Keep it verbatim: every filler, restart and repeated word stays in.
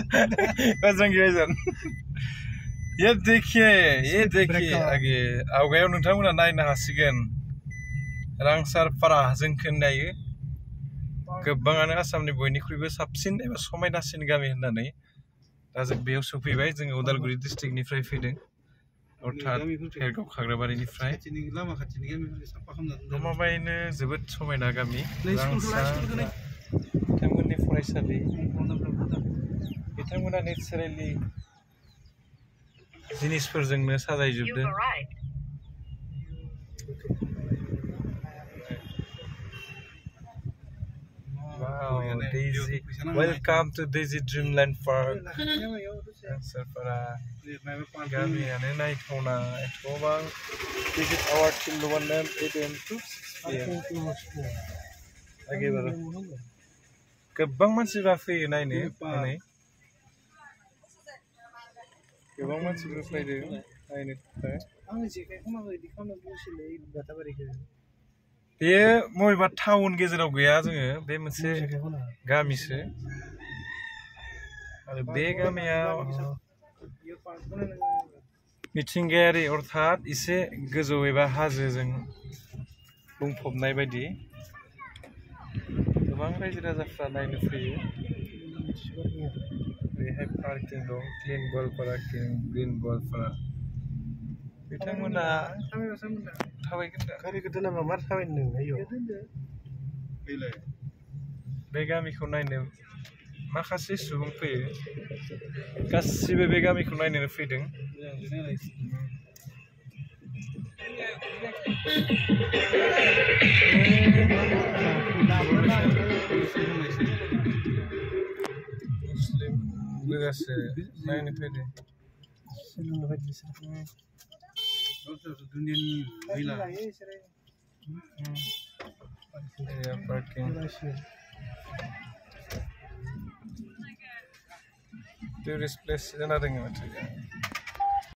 मोजां गिबायजोन ये देखिए ये देखिए आगे आवगायाव नोंथांमोना नायनो हासिगोन रांसारपारा जों खोनायो गोबाङानो आसामनि बयनिख्रुइबो साबसिन एबा समायनासिन गामि होननानै दा जों बेयाव सफैबाय जों उदालगुरि डिस्ट्रिक्टनिफ्राय फैदों अर्थात हेरगाव खाग्राबारिनिफ्राय गमामायैनो जोबोद समायना गामि बिथांमोननि फरायसालि बिथांमोना नेचारेलि जिनिसफोरजोंनो साजायजोबदों Wow, Daisy. Welcome to Daisy Dreamland Park. Rangchapara. Kami ane naik thona. Etobang visit our till one name eight a m to six p m Lagi baru. Kebang manusia fei naik ni. Naik. Kebang manusia fei deh. Naik ni. Angin sih kayak mana di mana busi leh bata beri ke. बेयो मबेबा town गेजेराव गैया जोङो बे मोनसे गामिसो आरो बे गामियाव मिथिंगायारि अर्थात एसे गोजौ एबा हाजोजों बुंफबनाय बायदि गोबां रायजो राजाफ्रा नायनो फैयो बेहाय पार्किं दं क्लिन गवालपारा ग्रिन गवालपारा बिथांमोना थाबायगोन दा गारि गोदो नामा मार थाबायनो नोङो बे गामिखौ नायनो माखासे सुबुं फैयो गासिबो बे गामिखौ नायनो फैदों मुस्लिम गोजासो नायनो फैदों दुनियानि गैला पार्किं टुरिस्ट प्लेस जाना दङ माथो